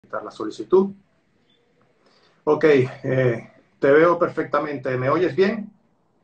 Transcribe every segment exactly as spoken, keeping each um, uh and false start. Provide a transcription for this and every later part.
la solicitud. Ok, eh, te veo perfectamente. ¿Me oyes bien?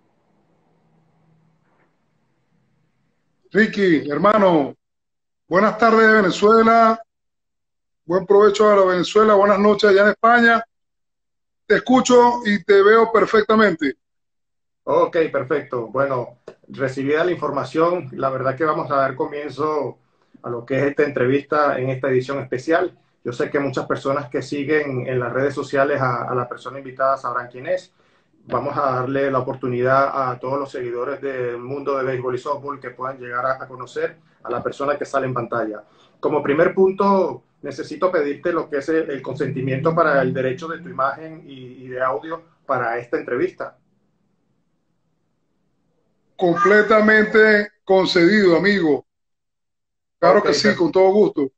Ricky, hermano, buenas tardes de Venezuela, buen provecho a la Venezuela, buenas noches allá en España. Te escucho y te veo perfectamente. Ok, perfecto. Bueno, recibida la información, la verdad que vamos a dar comienzo a lo que es esta entrevista en esta edición especial. Yo sé que muchas personas que siguen en las redes sociales a, a la persona invitada sabrán quién es. Vamos a darle la oportunidad a todos los seguidores del mundo de béisbol y softball que puedan llegar a, a conocer a la persona que sale en pantalla. Como primer punto, necesito pedirte lo que es el, el consentimiento para el derecho de tu imagen y, y de audio para esta entrevista. Completamente concedido, amigo. Claro Ok, que sí, perfecto. con todo gusto.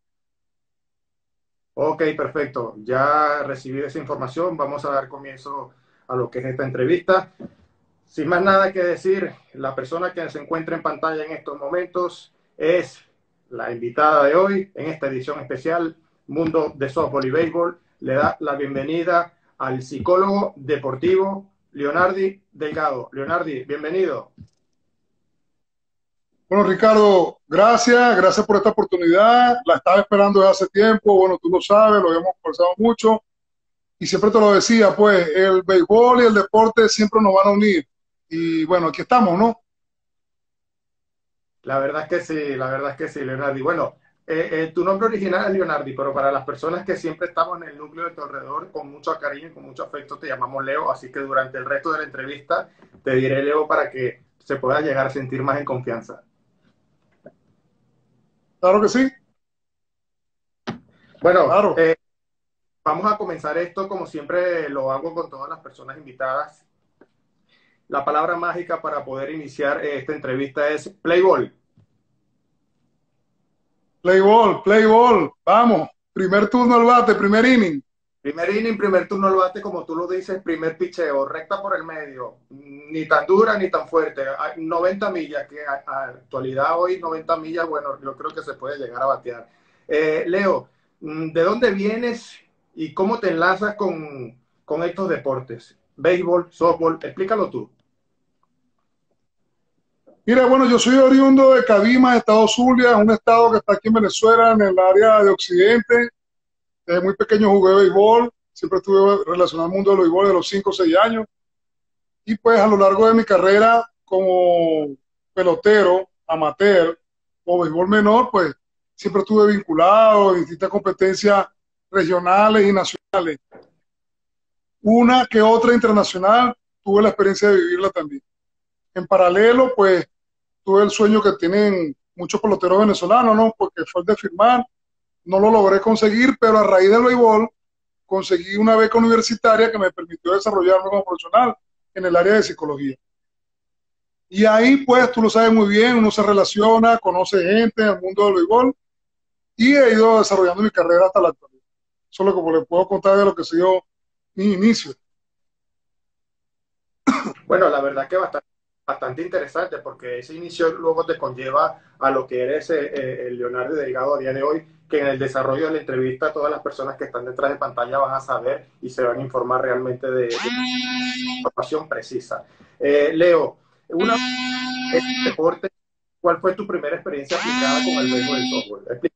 Ok, perfecto. Ya recibí esa información. Vamos a dar comienzo a lo que es esta entrevista. Sin más nada que decir, la persona que se encuentra en pantalla en estos momentos es la invitada de hoy en esta edición especial, Mundo de Softball y Béisbol. Le da la bienvenida al psicólogo deportivo Leonardi Delgado. Leonardi, bienvenido. Bueno, Ricardo, gracias, gracias por esta oportunidad. La estaba esperando desde hace tiempo. Bueno, tú lo sabes, lo habíamos conversado mucho y siempre te lo decía, pues el béisbol y el deporte siempre nos van a unir. Y bueno, aquí estamos, ¿no? La verdad es que sí, la verdad es que sí, Leonardi. Bueno, eh, eh, tu nombre original es Leonardi, pero para las personas que siempre estamos en el núcleo de tu alrededor, con mucho cariño y con mucho afecto, te llamamos Leo. Así que durante el resto de la entrevista te diré Leo para que se pueda llegar a sentir más en confianza. Claro que sí, Bueno, claro. eh, vamos a comenzar esto como siempre lo hago con todas las personas invitadas. La palabra mágica para poder iniciar esta entrevista es play ball. Play ball, play ball, vamos. Primer turno al bate, primer inning. Primer inning, primer turno al bate, como tú lo dices, primer picheo, recta por el medio, ni tan dura ni tan fuerte. noventa millas, que a, a actualidad hoy noventa millas, bueno, yo creo que se puede llegar a batear. Eh, Leo, ¿de dónde vienes y cómo te enlazas con, con estos deportes? Béisbol, softball, explícalo tú. Mira, bueno, yo soy oriundo de Cabima, estado Zulia, un estado que está aquí en Venezuela, en el área de Occidente. Desde muy pequeño jugué béisbol, siempre estuve relacionado al mundo del béisbol de los cinco o seis años. Y pues a lo largo de mi carrera como pelotero, amateur o béisbol menor, pues siempre estuve vinculado en distintas competencias regionales y nacionales. Una que otra internacional, tuve la experiencia de vivirla también. En paralelo, pues tuve el sueño que tienen muchos peloteros venezolanos, ¿no? Porque fue el de firmar, no lo logré conseguir, pero a raíz del béisbol conseguí una beca universitaria que me permitió desarrollarme como profesional en el área de psicología. Y ahí, pues, tú lo sabes muy bien, uno se relaciona, conoce gente en el mundo del béisbol y he ido desarrollando mi carrera hasta la actualidad. Eso es lo que les puedo contar de lo que ha sido mi inicio. Bueno, la verdad que bastante, bastante interesante porque ese inicio luego te conlleva a lo que eres eh, eh, el Leonardo Delgado a día de hoy, que en el desarrollo de la entrevista todas las personas que están detrás de pantalla van a saber y se van a informar realmente de, de información precisa. Eh, Leo, una vez deporte, ¿cuál fue tu primera experiencia aplicada con el béisbol y el softball? Explícame.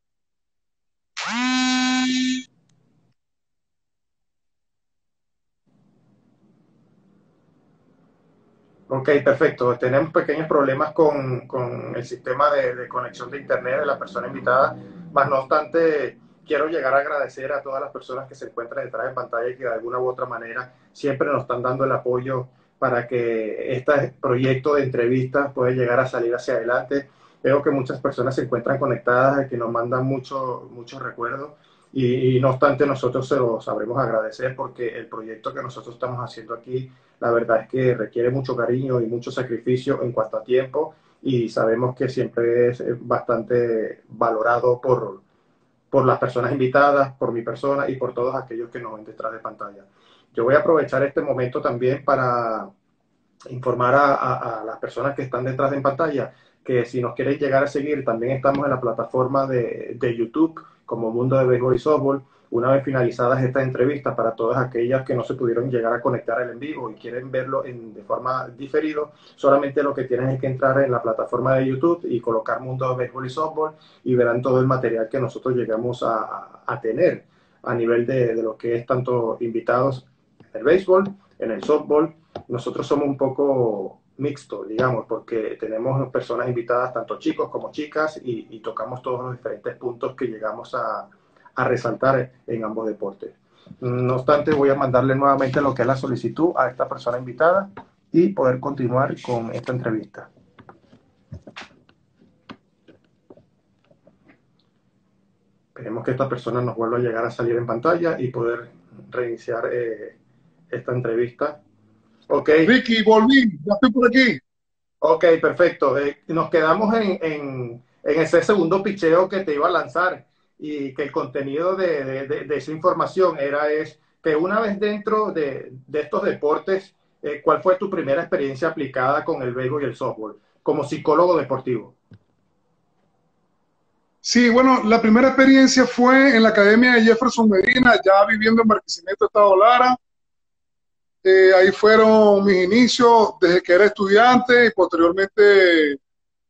Ok, perfecto. Tenemos pequeños problemas con, con el sistema de, de, conexión de Internet de la persona invitada, mas no obstante, quiero llegar a agradecer a todas las personas que se encuentran detrás de pantalla y que de alguna u otra manera siempre nos están dando el apoyo para que este proyecto de entrevistas pueda llegar a salir hacia adelante. Veo que muchas personas se encuentran conectadas, que nos mandan muchos mucho recuerdos y, y no obstante nosotros se lo sabremos agradecer porque el proyecto que nosotros estamos haciendo aquí la verdad es que requiere mucho cariño y mucho sacrificio en cuanto a tiempo y sabemos que siempre es bastante valorado por, por las personas invitadas, por mi persona y por todos aquellos que nos ven detrás de pantalla. Yo voy a aprovechar este momento también para informar a, a, a las personas que están detrás de pantalla que si nos quieren llegar a seguir, también estamos en la plataforma de, de YouTube como Mundo de Béisbol y Softball. una vez finalizadas estas entrevistas, para todas aquellas que no se pudieron llegar a conectar al en vivo y quieren verlo en, de forma diferido, solamente lo que tienen es que entrar en la plataforma de YouTube y colocar Mundo de Béisbol y Softball y verán todo el material que nosotros llegamos a, a, a tener a nivel de, de lo que es tanto invitados en el béisbol, en el softball. Nosotros somos un poco mixto, digamos, porque tenemos personas invitadas, tanto chicos como chicas, y, y tocamos todos los diferentes puntos que llegamos a, a resaltar en ambos deportes. No obstante, voy a mandarle nuevamente lo que es la solicitud a esta persona invitada y poder continuar con esta entrevista. Esperemos que esta persona nos vuelva a llegar a salir en pantalla y poder reiniciar eh, esta entrevista. Ok. Ricky, volví, ya estoy por aquí. Ok, perfecto. Eh, nos quedamos en, en, en, ese segundo picheo que te iba a lanzar y que el contenido de, de, de, de esa información era es que una vez dentro de, de estos deportes, eh, ¿cuál fue tu primera experiencia aplicada con el béisbol y el softball como psicólogo deportivo? Sí, bueno, la primera experiencia fue en la Academia de Jefferson Medina, ya viviendo en Barquisimeto, Estado Lara. Eh, ahí fueron mis inicios desde que era estudiante y posteriormente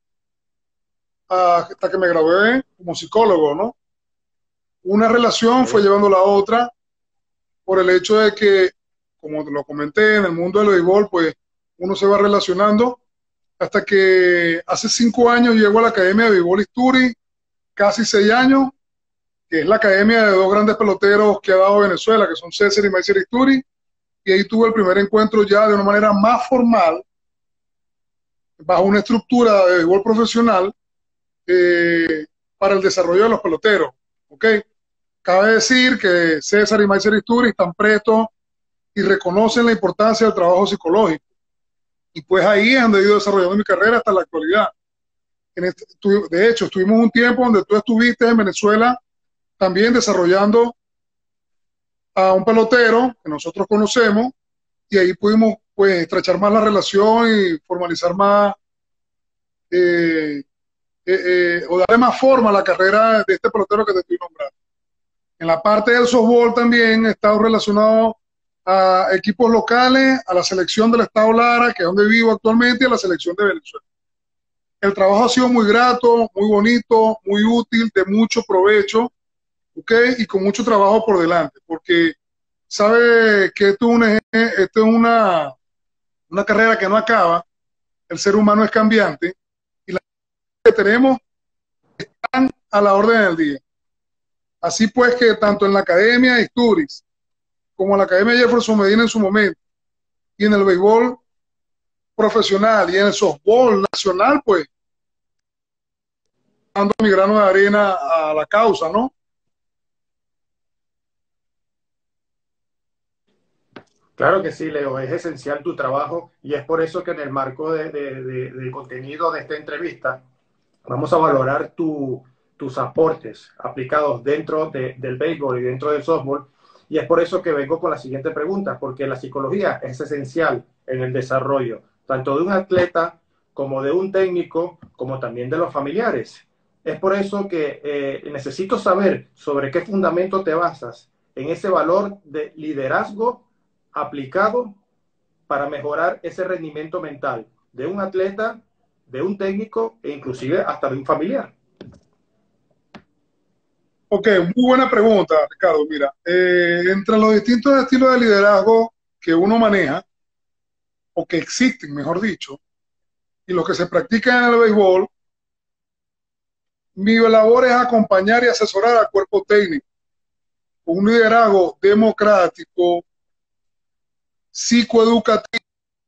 hasta que me gradué como psicólogo, ¿no? Una relación fue llevando a la otra por el hecho de que, como te lo comenté, en el mundo del béisbol, pues uno se va relacionando hasta que hace cinco años llego a la Academia de Béisbol Isturi, casi seis años, que es la academia de dos grandes peloteros que ha dado Venezuela, que son César y Maicer Isturi, y ahí tuve el primer encuentro ya de una manera más formal, bajo una estructura de béisbol profesional, eh, para el desarrollo de los peloteros. ¿Ok? Cabe decir que César y Maicer Isturi están prestos y reconocen la importancia del trabajo psicológico. Y pues ahí es donde he ido desarrollando mi carrera hasta la actualidad. En este, de hecho, estuvimos un tiempo donde tú estuviste en Venezuela también desarrollando a un pelotero que nosotros conocemos, y ahí pudimos pues estrechar más la relación y formalizar más, eh, eh, eh, o darle más forma a la carrera de este pelotero que te estoy nombrando. En la parte del softball también he estado relacionado a equipos locales, a la selección del Estado Lara, que es donde vivo actualmente, y a la selección de Venezuela. El trabajo ha sido muy grato, muy bonito, muy útil, de mucho provecho, ¿ok? Y con mucho trabajo por delante, porque sabe que esto es una, esto es una, una carrera que no acaba, el ser humano es cambiante, y las que tenemos están a la orden del día. Así pues que tanto en la Academia de Isturiz, como en la Academia de Jefferson Medina en su momento, y en el béisbol profesional y en el softball nacional, pues, dando mi grano de arena a la causa, ¿no? Claro que sí, Leo, es esencial tu trabajo y es por eso que en el marco de, de, de, del contenido de esta entrevista vamos a valorar tu, tus aportes aplicados dentro de, del béisbol y dentro del softball. Y es por eso que vengo con la siguiente pregunta, porque la psicología es esencial en el desarrollo, tanto de un atleta como de un técnico, como también de los familiares. Es por eso que eh, necesito saber sobre qué fundamento te basas en ese valor de liderazgo aplicado para mejorar ese rendimiento mental de un atleta, de un técnico e inclusive hasta de un familiar. Ok, muy buena pregunta, Ricardo. Mira, eh, entre los distintos estilos de liderazgo que uno maneja, o que existen, mejor dicho, y los que se practican en el béisbol, mi labor es acompañar y asesorar al cuerpo técnico con un liderazgo democrático, psicoeducativo,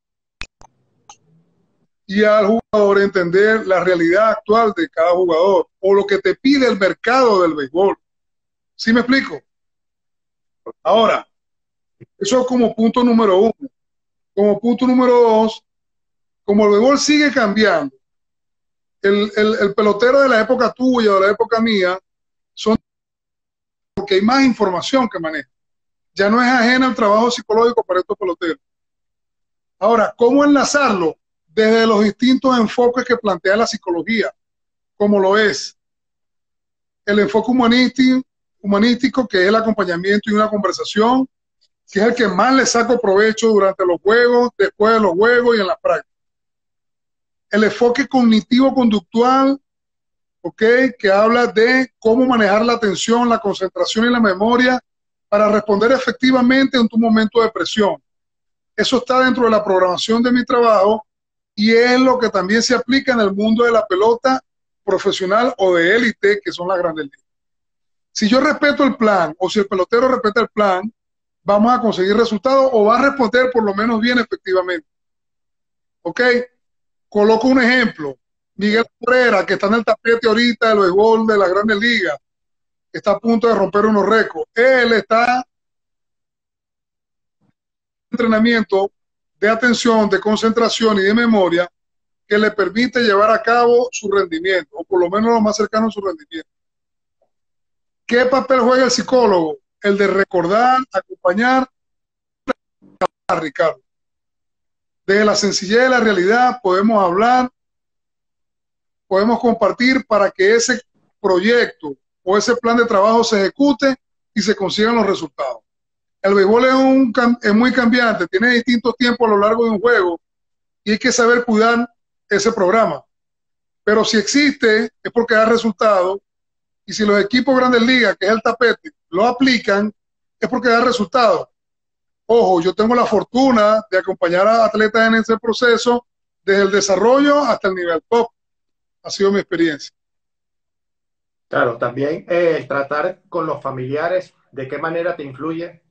y al jugador entender la realidad actual de cada jugador o lo que te pide el mercado del béisbol. ¿Sí me explico? Ahora, eso como punto número uno. Como punto número dos, como el béisbol sigue cambiando, el, el, el pelotero de la época tuya o de la época mía son porque hay más información que maneja. Ya no es ajena al trabajo psicológico para estos peloteros. Ahora, ¿cómo enlazarlo? Desde los distintos enfoques que plantea la psicología, como lo es el enfoque humanístico, humanístico, que es el acompañamiento y una conversación, que es el que más le saco provecho durante los juegos, después de los juegos y en la práctica. El enfoque cognitivo-conductual, ¿ok? Que habla de cómo manejar la atención, la concentración y la memoria para responder efectivamente en tu momento de presión. Eso está dentro de la programación de mi trabajo y es lo que también se aplica en el mundo de la pelota profesional o de élite, que son las grandes ligas. Si yo respeto el plan o si el pelotero respeta el plan, vamos a conseguir resultados o va a responder por lo menos bien efectivamente. ¿Ok? Coloco un ejemplo. Miguel Herrera, que está en el tapete ahorita del béisbol de la Grandes Ligas, está a punto de romper unos récords. Él está en entrenamiento de atención, de concentración y de memoria que le permite llevar a cabo su rendimiento, o por lo menos lo más cercano a su rendimiento. ¿Qué papel juega el psicólogo? El de recordar, acompañar a Ricardo. Desde la sencillez de la realidad podemos hablar, podemos compartir para que ese proyecto o ese plan de trabajo se ejecute y se consigan los resultados. El béisbol es, un, es muy cambiante, tiene distintos tiempos a lo largo de un juego y hay que saber cuidar ese programa. Pero si existe es porque da resultados y si los equipos Grandes Ligas, que es el tapete, lo aplican es porque da resultados. Ojo, yo tengo la fortuna de acompañar a atletas en ese proceso desde el desarrollo hasta el nivel top. Ha sido mi experiencia. Claro, también eh, el tratar con los familiares, ¿de qué manera te influye?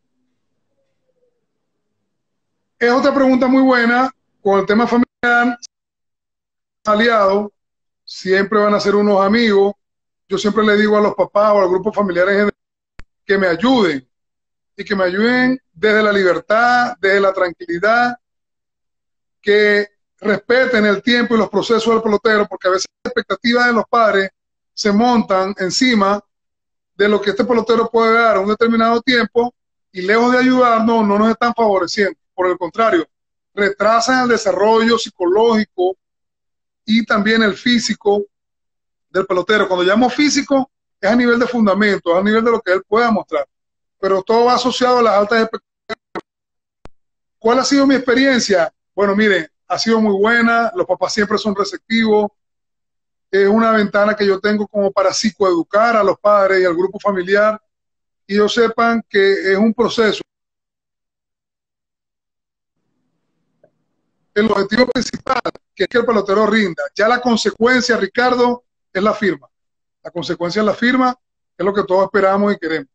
Es otra pregunta muy buena. Con el tema familiar, aliados, siempre van a ser unos amigos. Yo siempre le digo a los papás o al grupo familiares que me ayuden y que me ayuden desde la libertad, desde la tranquilidad, que respeten el tiempo y los procesos del pelotero, porque a veces las expectativas de los padres se montan encima de lo que este pelotero puede dar a un determinado tiempo y lejos de ayudarnos, no nos están favoreciendo. Por el contrario, retrasan el desarrollo psicológico y también el físico del pelotero. Cuando llamo físico, es a nivel de fundamento, es a nivel de lo que él pueda mostrar. Pero todo va asociado a las altas expectativas. ¿Cuál ha sido mi experiencia? Bueno, miren, ha sido muy buena, los papás siempre son receptivos, es una ventana que yo tengo como para psicoeducar a los padres y al grupo familiar, y ellos sepan que es un proceso. El objetivo principal, que es que el pelotero rinda. Ya la consecuencia, Ricardo, es la firma. La consecuencia es la firma, es lo que todos esperamos y queremos.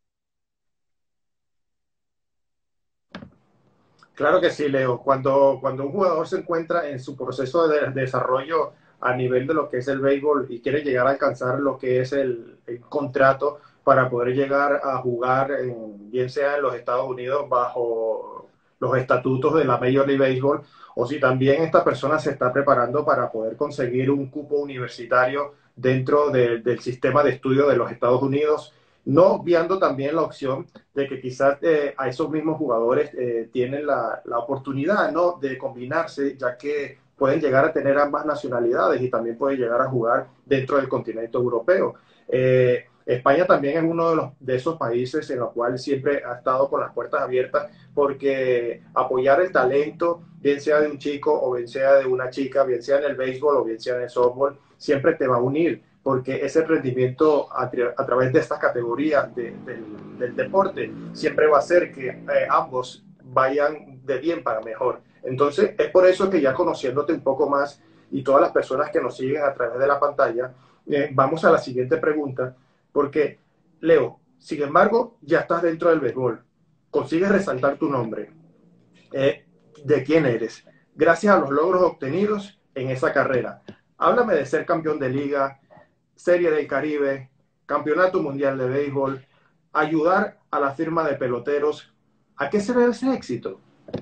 Claro que sí, Leo. Cuando, cuando un jugador se encuentra en su proceso de, de desarrollo a nivel de lo que es el béisbol y quiere llegar a alcanzar lo que es el, el contrato para poder llegar a jugar, en, bien sea en los Estados Unidos bajo los estatutos de la Major League Baseball, o si también esta persona se está preparando para poder conseguir un cupo universitario dentro de, del sistema de estudio de los Estados Unidos, no obviando también la opción de que quizás eh, a esos mismos jugadores eh, tienen la, la oportunidad, ¿no?, de combinarse, ya que pueden llegar a tener ambas nacionalidades y también pueden llegar a jugar dentro del continente europeo. Eh, España también es uno de, los, de esos países en los cuales siempre ha estado con las puertas abiertas, porque apoyar el talento, bien sea de un chico o bien sea de una chica, bien sea en el béisbol o bien sea en el softball, siempre te va a unir, porque ese rendimiento a, a través de estas categorías de, de, del deporte siempre va a hacer que eh, ambos vayan de bien para mejor. Entonces, es por eso que ya conociéndote un poco más y todas las personas que nos siguen a través de la pantalla, eh, vamos a la siguiente pregunta, porque, Leo, sin embargo, ya estás dentro del béisbol, consigues resaltar tu nombre, eh, de quién eres, gracias a los logros obtenidos en esa carrera. Háblame de ser campeón de liga, Serie del Caribe, Campeonato Mundial de Béisbol, ayudar a la firma de peloteros. ¿A qué se debe ese éxito?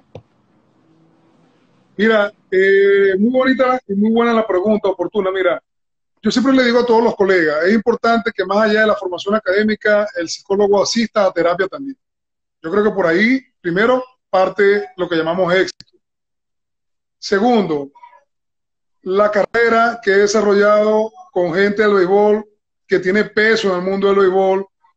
Mira, eh, muy bonita y muy buena la pregunta, oportuna. Mira, yo siempre le digo a todos los colegas, es importante que más allá de la formación académica, el psicólogo asista a terapia también. Yo creo que por ahí, primero, parte lo que llamamos éxito. Segundo, la carrera que he desarrollado con gente del béisbol que tiene peso en el mundo del béisbol,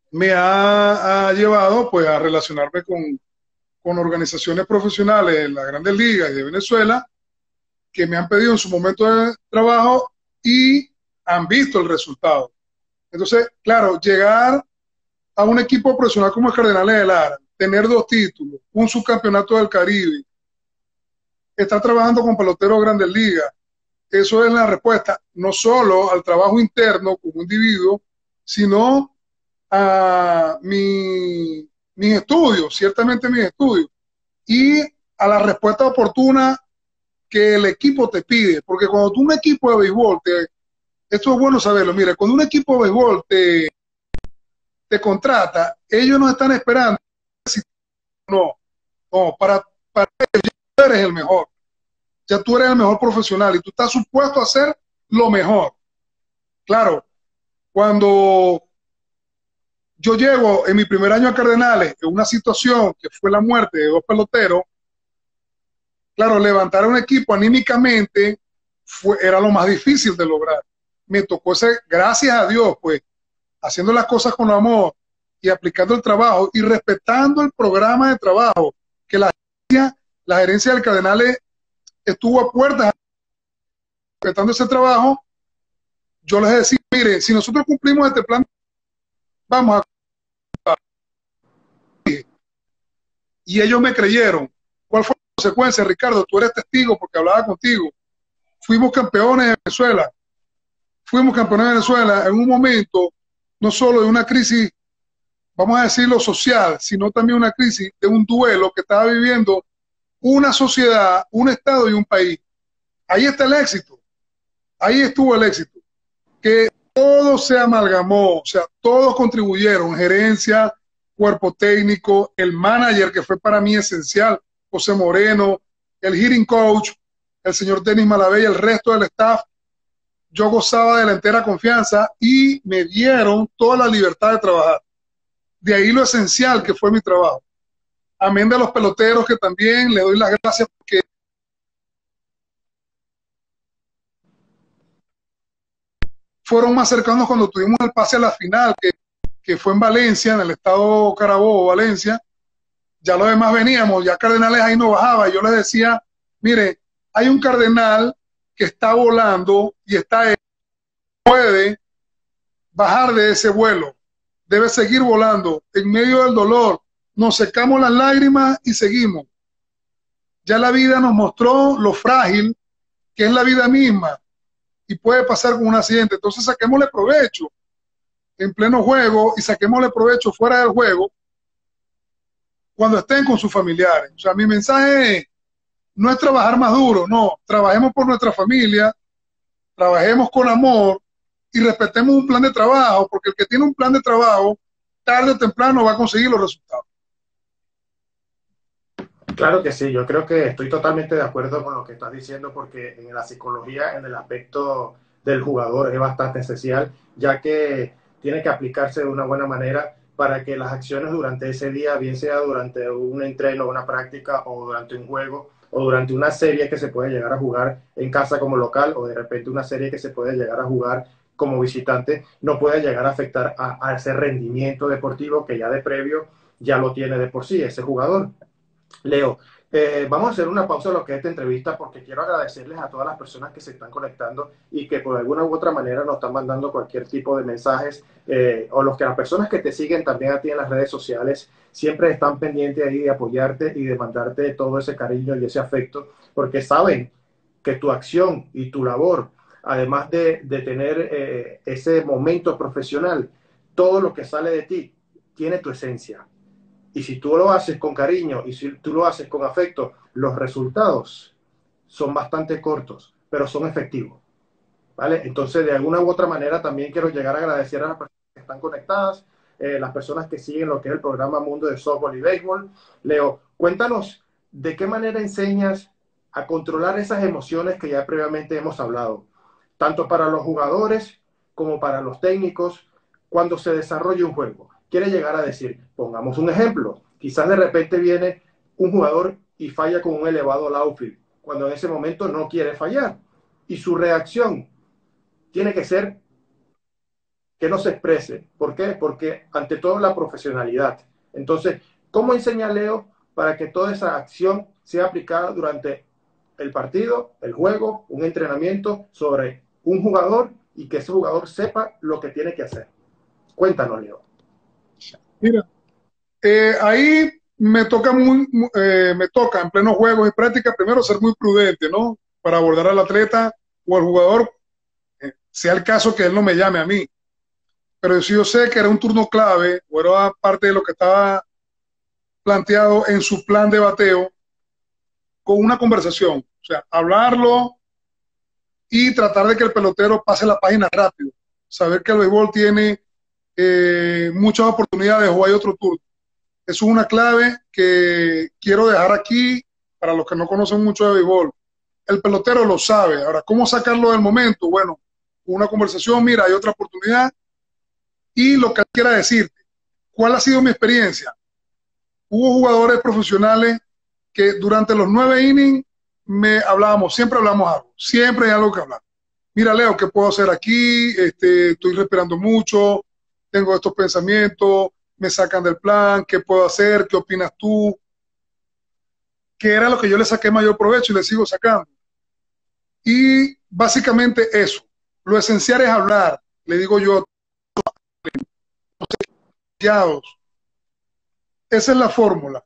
me ha, ha llevado pues a relacionarme con, con organizaciones profesionales en las grandes ligas de Venezuela que me han pedido en su momento de trabajo y han visto el resultado. Entonces, claro, llegar a un equipo profesional como el Cardenales de Lara, tener dos títulos, un subcampeonato del Caribe, estar trabajando con peloteros de grandes ligas, eso es la respuesta, no solo al trabajo interno como individuo, sino a mi, mis estudios, ciertamente mis estudios, y a la respuesta oportuna que el equipo te pide, porque cuando tú un equipo de béisbol, te, esto es bueno saberlo, mira, cuando un equipo de béisbol te, te contrata, ellos no están esperando, si no, no, para, para ellos ya eres el mejor, ya tú eres el mejor profesional y tú estás supuesto a hacer lo mejor. Claro, cuando yo llego en mi primer año a Cardenales en una situación que fue la muerte de dos peloteros, claro, levantar un equipo anímicamente fue, era lo más difícil de lograr. Me tocó ser, gracias a Dios, pues, haciendo las cosas con amor y aplicando el trabajo y respetando el programa de trabajo que la gerencia, la gerencia del Cardenales estuvo a puertas respetando ese trabajo. Yo les decía, mire, si nosotros cumplimos este plan, vamos a... Y ellos me creyeron. ¿Cuál fue la consecuencia, Ricardo? Tú eres testigo porque hablaba contigo. Fuimos campeones de Venezuela. Fuimos campeones de Venezuela en un momento no solo de una crisis, vamos a decirlo, social, sino también una crisis de un duelo que estaba viviendo una sociedad, un Estado y un país. Ahí está el éxito. Ahí estuvo el éxito. Que todo se amalgamó, o sea, todos contribuyeron, gerencia, cuerpo técnico, el manager, que fue para mí esencial, José Moreno, el hitting coach, el señor Denis Malabé y el resto del staff. Yo gozaba de la entera confianza y me dieron toda la libertad de trabajar. De ahí lo esencial que fue mi trabajo. Amén de los peloteros, que también le doy las gracias porque fueron más cercanos cuando tuvimos el pase a la final, que, que fue en Valencia, en el estado Carabobo, Valencia. Ya los demás veníamos, ya Cardenales ahí no bajaba. Y yo les decía, mire, hay un Cardenal que está volando y está, puede bajar de ese vuelo, debe seguir volando en medio del dolor. Nos secamos las lágrimas y seguimos. Ya la vida nos mostró lo frágil que es la vida misma y puede pasar con un accidente. Entonces saquémosle provecho en pleno juego y saquémosle provecho fuera del juego cuando estén con sus familiares. O sea, mi mensaje es, no es trabajar más duro, no, trabajemos por nuestra familia, trabajemos con amor y respetemos un plan de trabajo, porque el que tiene un plan de trabajo, tarde o temprano va a conseguir los resultados. Claro que sí, yo creo que estoy totalmente de acuerdo con lo que estás diciendo porque en la psicología, en el aspecto del jugador es bastante esencial, ya que tiene que aplicarse de una buena manera para que las acciones durante ese día, bien sea durante un entreno, una práctica o durante un juego o durante una serie que se puede llegar a jugar en casa como local o de repente una serie que se puede llegar a jugar como visitante, no puede llegar a afectar a, a ese rendimiento deportivo que ya de previo ya lo tiene de por sí ese jugador. Leo, eh, vamos a hacer una pausa en lo que es esta entrevista porque quiero agradecerles a todas las personas que se están conectando y que por alguna u otra manera nos están mandando cualquier tipo de mensajes eh, o los que las personas que te siguen también a ti en las redes sociales siempre están pendientes ahí de apoyarte y de mandarte todo ese cariño y ese afecto porque saben que tu acción y tu labor, además de, de tener eh, ese momento profesional, todo lo que sale de ti tiene tu esencia y si tú lo haces con cariño y si tú lo haces con afecto, los resultados son bastante cortos, pero son efectivos. ¿Vale? Entonces, de alguna u otra manera, también quiero llegar a agradecer a las personas que están conectadas, eh, las personas que siguen lo que es el programa Mundo de Softball y Béisbol. Leo, cuéntanos de qué manera enseñas a controlar esas emociones que ya previamente hemos hablado, tanto para los jugadores como para los técnicos, cuando se desarrolla un juego. Quiere llegar a decir, pongamos un ejemplo, quizás de repente viene un jugador y falla con un elevado outfield, cuando en ese momento no quiere fallar. Y su reacción tiene que ser que no se exprese. ¿Por qué? Porque ante todo la profesionalidad. Entonces, ¿cómo enseña Leo para que toda esa acción sea aplicada durante el partido, el juego, un entrenamiento sobre un jugador y que ese jugador sepa lo que tiene que hacer? Cuéntanos, Leo. Mira, eh, ahí me toca, muy, eh, me toca en plenos juegos y prácticas primero ser muy prudente, ¿no? Para abordar al atleta o al jugador, eh, sea el caso que él no me llame a mí. Pero si yo sé que era un turno clave o era parte de lo que estaba planteado en su plan de bateo, con una conversación, o sea, hablarlo y tratar de que el pelotero pase la página rápido, saber que el béisbol tiene eh, muchas oportunidades o hay otro turno. Eso es una clave que quiero dejar aquí para los que no conocen mucho de béisbol. El pelotero lo sabe. Ahora, ¿cómo sacarlo del momento? Bueno, una conversación, mira, hay otra oportunidad y lo que quiera decirte. ¿Cuál ha sido mi experiencia? Hubo jugadores profesionales que durante los nueve innings me hablábamos, siempre hablamos algo, siempre hay algo que hablar. Mira, Leo, ¿qué puedo hacer aquí? Este, estoy respirando mucho, tengo estos pensamientos, me sacan del plan, ¿qué puedo hacer? ¿Qué opinas tú? Que era lo que yo le saqué mayor provecho y le sigo sacando. Y básicamente eso, lo esencial es hablar, le digo yo, esa es la fórmula.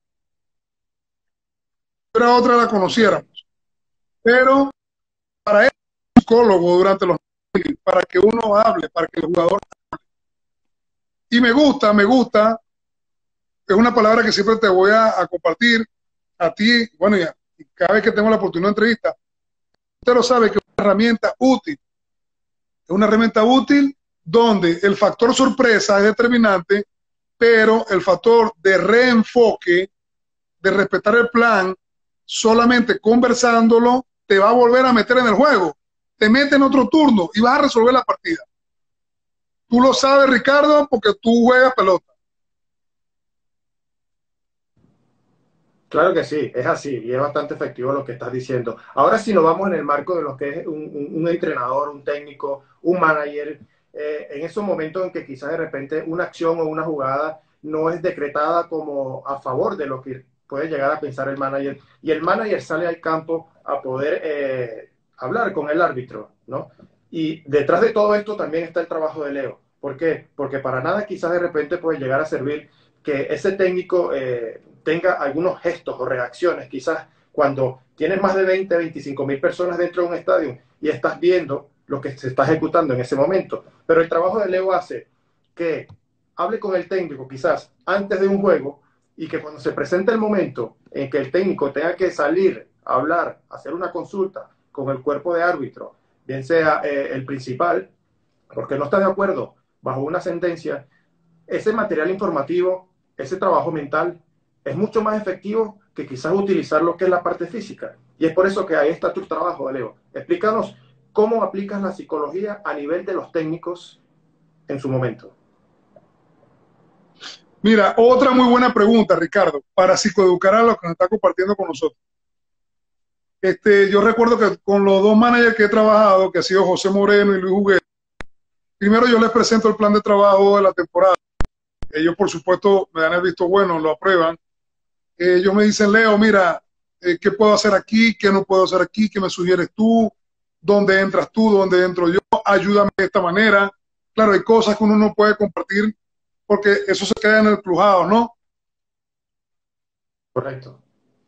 Pero otra la conociéramos. Pero para eso, psicólogo durante los para que uno hable, para que el jugador hable. Y me gusta, me gusta, es una palabra que siempre te voy a, a compartir a ti, bueno, ya, y cada vez que tengo la oportunidad de entrevista, usted lo sabe que es una herramienta útil, es una herramienta útil donde el factor sorpresa es determinante, pero el factor de reenfoque, de respetar el plan, solamente conversándolo, te va a volver a meter en el juego, te mete en otro turno y vas a resolver la partida. Tú lo sabes, Ricardo, porque tú juegas pelota. Claro que sí, es así y es bastante efectivo lo que estás diciendo. Ahora si nos vamos en el marco de lo que es un, un, un entrenador, un técnico, un manager, eh, en esos momentos en que quizás de repente una acción o una jugada no es decretada como a favor de lo que puede llegar a pensar el manager y el manager sale al campo a poder eh, hablar con el árbitro, ¿no? Y detrás de todo esto también está el trabajo de Leo. ¿Por qué? Porque para nada quizás de repente puede llegar a servir que ese técnico eh, tenga algunos gestos o reacciones, quizás cuando tienes más de veinte, veinticinco mil personas dentro de un estadio y estás viendo lo que se está ejecutando en ese momento. Pero el trabajo de Leo hace que hable con el técnico quizás antes de un juego y que cuando se presente el momento en que el técnico tenga que salir a hablar, hacer una consulta con el cuerpo de árbitro, bien sea eh, el principal, porque no está de acuerdo bajo una sentencia, ese material informativo, ese trabajo mental, es mucho más efectivo que quizás utilizar lo que es la parte física. Y es por eso que ahí está tu trabajo, Leo. Explícanos cómo aplicas la psicología a nivel de los técnicos en su momento. Mira, otra muy buena pregunta, Ricardo, para psicoeducar a los que nos están compartiendo con nosotros. Este, yo recuerdo que con los dos managers que he trabajado, que ha sido José Moreno y Luis Juguete, primero yo les presento el plan de trabajo de la temporada. Ellos, por supuesto, me dan el visto bueno, lo aprueban. Ellos me dicen, Leo, mira, eh, ¿qué puedo hacer aquí? ¿Qué no puedo hacer aquí? ¿Qué me sugieres tú? ¿Dónde entras tú? ¿Dónde entro yo? Ayúdame de esta manera. Claro, hay cosas que uno no puede compartir porque eso se queda en el crujado, ¿no? Correcto.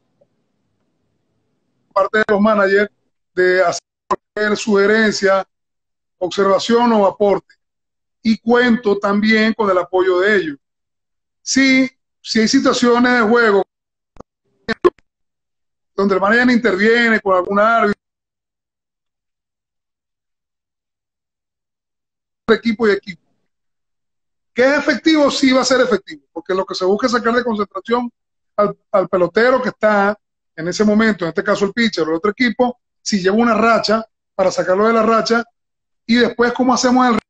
Parte de los managers de hacer sugerencias, observación o aporte. Y cuento también con el apoyo de ellos. Sí, si hay situaciones de juego donde el manager interviene con algún árbitro, equipo y equipo. ¿Que es efectivo? Sí va a ser efectivo, porque lo que se busca es sacar de concentración al, al pelotero que está en ese momento, en este caso el pitcher o el otro equipo, si lleva una racha, para sacarlo de la racha, y después cómo hacemos el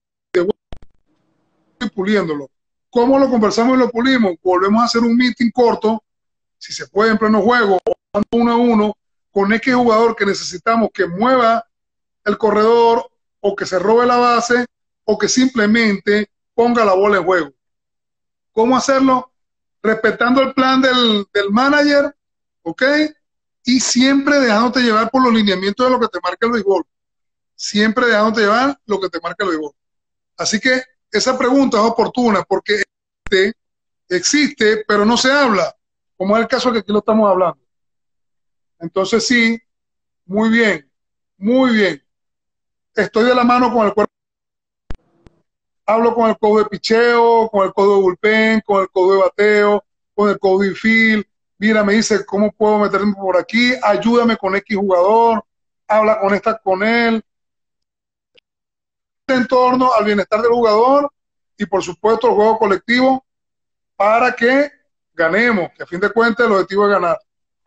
y puliéndolo. ¿Cómo lo conversamos y lo pulimos? Volvemos a hacer un meeting corto, si se puede en pleno juego, o uno a uno, con X jugador que necesitamos que mueva el corredor o que se robe la base o que simplemente ponga la bola en juego. ¿Cómo hacerlo? Respetando el plan del, del manager, ¿ok? Y siempre dejándote llevar por los lineamientos de lo que te marca el béisbol. Siempre dejándote llevar lo que te marca el béisbol. Así que esa pregunta es oportuna porque existe, existe, pero no se habla, como es el caso que aquí lo estamos hablando. Entonces sí, muy bien, muy bien. Estoy de la mano con el cuerpo. Hablo con el coach de picheo, con el coach de bullpen, con el coach de bateo, con el coach de infield. Mira, me dice, ¿cómo puedo meterme por aquí? Ayúdame con X jugador. Habla con esta, con él. En torno al bienestar del jugador y, por supuesto, el juego colectivo para que ganemos, que a fin de cuentas el objetivo es ganar.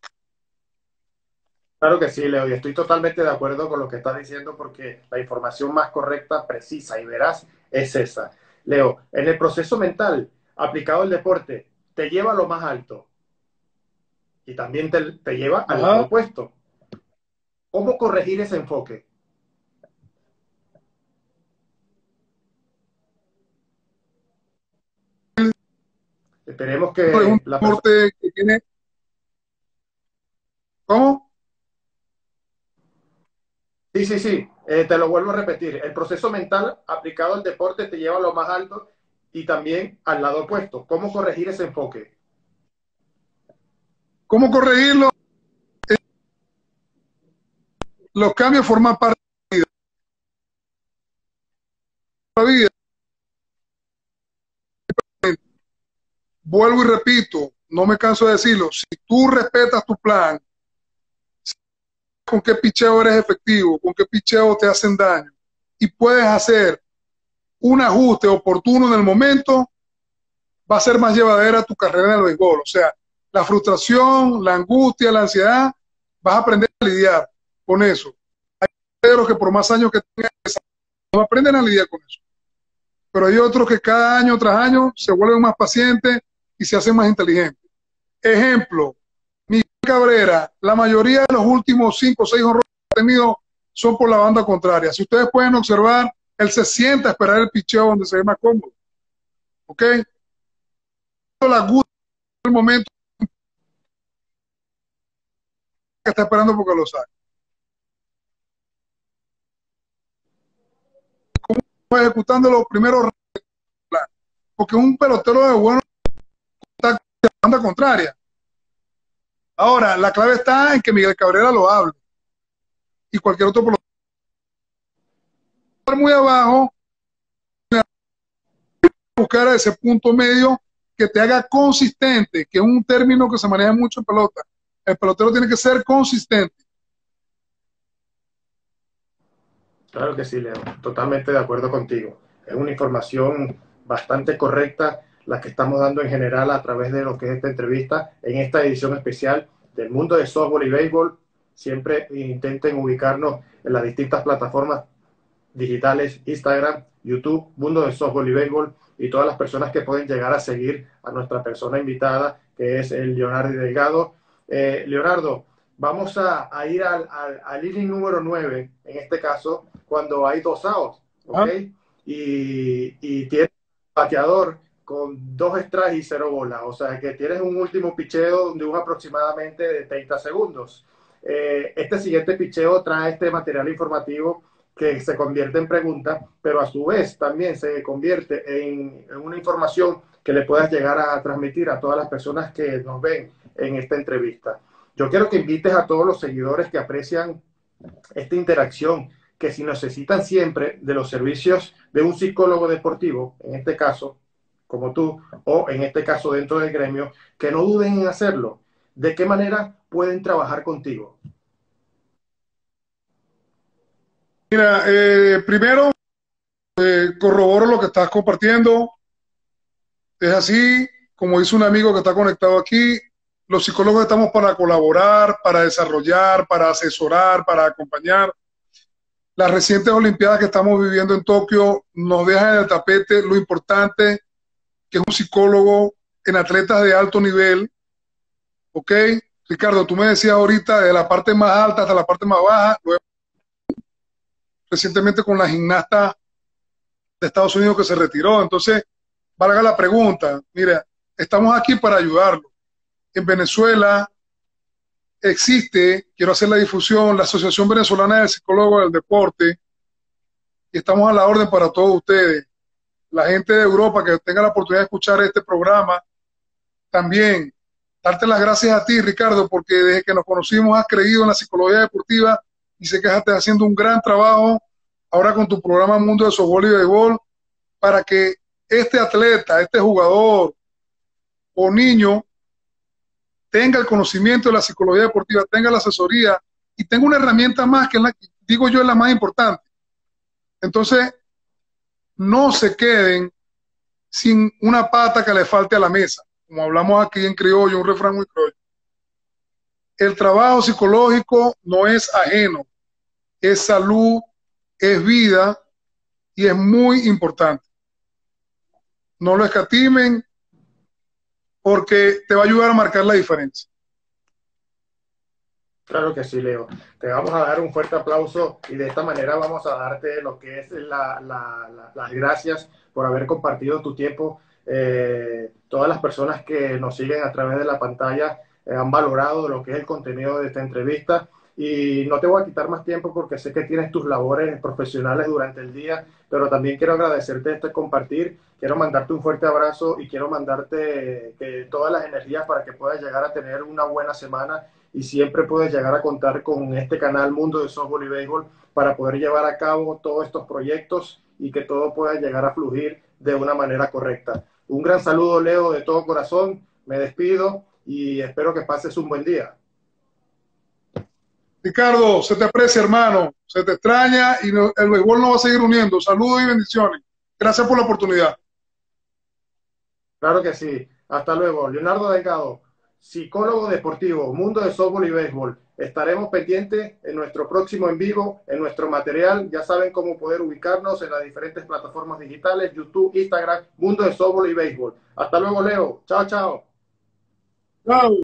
Claro que sí, Leo, y estoy totalmente de acuerdo con lo que estás diciendo porque la información más correcta, precisa y veraz es esa. Leo, en el proceso mental aplicado al deporte, te lleva a lo más alto y también te, te lleva al Ajá. lado opuesto. ¿Cómo corregir ese enfoque? Esperemos Es un que la persona... deporte que tiene... ¿Cómo? Sí, sí, sí, eh, te lo vuelvo a repetir. El proceso mental aplicado al deporte te lleva a lo más alto y también al lado opuesto. ¿Cómo corregir ese enfoque? ¿Cómo corregirlo? Los cambios forman parte de la vida. Vuelvo y repito, no me canso de decirlo, si tú respetas tu plan, con qué picheo eres efectivo, con qué picheo te hacen daño, y puedes hacer un ajuste oportuno en el momento, va a ser más llevadera tu carrera en el béisbol. O sea, la frustración, la angustia, la ansiedad, vas a aprender a lidiar con eso. Hay peloteros que por más años que tengan, no aprenden a lidiar con eso. Pero hay otros que cada año tras año se vuelven más pacientes y se hacen más inteligentes. Ejemplo, Miguel Cabrera, la mayoría de los últimos cinco o seis honrones que ha tenido son por la banda contraria. Si ustedes pueden observar, él se sienta a esperar el picheo donde se ve más cómodo. ¿Ok? La gusta el momento que está esperando porque lo sabe. ¿Cómo ejecutando los primeros planes? Porque un pelotero de bueno está en la banda contraria. Ahora, la clave está en que Miguel Cabrera lo hable. Y cualquier otro pelotero muy abajo, buscar ese punto medio que te haga consistente, que es un término que se maneja mucho en pelota. El pelotero tiene que ser consistente. Claro que sí, Leo, totalmente de acuerdo contigo. Es una información bastante correcta la que estamos dando en general a través de lo que es esta entrevista en esta edición especial del mundo de softball y béisbol. Siempre intenten ubicarnos en las distintas plataformas digitales, Instagram, YouTube, Mundo de Softball y Béisbol, y todas las personas que pueden llegar a seguir a nuestra persona invitada, que es el Leonardo Delgado. Eh, Leonardo, vamos a, a ir al, al, al inning número nueve, en este caso, cuando hay dos outs, ¿ok? ¿Ah? Y, y tienes un bateador con dos strikes y cero bolas, o sea que tienes un último picheo de un aproximadamente de treinta segundos. Eh, este siguiente picheo trae este material informativo que se convierte en pregunta, pero a su vez también se convierte en, en una información que le puedas llegar a transmitir a todas las personas que nos ven en esta entrevista. Yo quiero que invites a todos los seguidores que aprecian esta interacción, que si necesitan siempre de los servicios de un psicólogo deportivo, en este caso, como tú, o en este caso dentro del gremio, que no duden en hacerlo. ¿De qué manera pueden trabajar contigo? Mira, eh, primero, eh, corroboro lo que estás compartiendo. Es así, como dice un amigo que está conectado aquí, los psicólogos estamos para colaborar, para desarrollar, para asesorar, para acompañar. Las recientes Olimpiadas que estamos viviendo en Tokio nos dejan en el tapete lo importante que es un psicólogo en atletas de alto nivel. ¿Ok? Ricardo, tú me decías ahorita de la parte más alta hasta la parte más baja, recientemente con la gimnasta de Estados Unidos que se retiró. Entonces, valga la pregunta, mira, estamos aquí para ayudarlo. En Venezuela existe, quiero hacer la difusión, la Asociación Venezolana de Psicólogos del Deporte, y estamos a la orden para todos ustedes. La gente de Europa que tenga la oportunidad de escuchar este programa, también darte las gracias a ti, Ricardo, porque desde que nos conocimos has creído en la psicología deportiva y sé que estás haciendo un gran trabajo ahora con tu programa Mundo de Softball y Béisbol para que este atleta, este jugador o niño tenga el conocimiento de la psicología deportiva, tenga la asesoría y tenga una herramienta más que, la, digo yo, es la más importante. Entonces, no se queden sin una pata que le falte a la mesa, como hablamos aquí en criollo, un refrán muy criollo. El trabajo psicológico no es ajeno, es salud, es vida y es muy importante. No lo escatimen porque te va a ayudar a marcar la diferencia. Claro que sí, Leo. Te vamos a dar un fuerte aplauso y de esta manera vamos a darte lo que es la, la, la, las gracias por haber compartido tu tiempo. Eh, todas las personas que nos siguen a través de la pantalla eh, han valorado lo que es el contenido de esta entrevista y no te voy a quitar más tiempo porque sé que tienes tus labores profesionales durante el día, pero también quiero agradecerte este compartir, quiero mandarte un fuerte abrazo y quiero mandarte que todas las energías para que puedas llegar a tener una buena semana y siempre puedes llegar a contar con este canal Mundo de Softball y Béisbol para poder llevar a cabo todos estos proyectos y que todo pueda llegar a fluir de una manera correcta. Un gran saludo, Leo, de todo corazón. Me despido y espero que pases un buen día. Ricardo, se te aprecia, hermano, se te extraña y no, el béisbol nos va a seguir uniendo. Saludos y bendiciones. Gracias por la oportunidad. Claro que sí. Hasta luego. Leonardo Delgado, psicólogo deportivo, Mundo de Softball y Béisbol. Estaremos pendientes en nuestro próximo en vivo, en nuestro material. Ya saben cómo poder ubicarnos en las diferentes plataformas digitales, YouTube, Instagram, Mundo de Softball y Béisbol. Hasta luego, Leo. Chao, chao. Chao.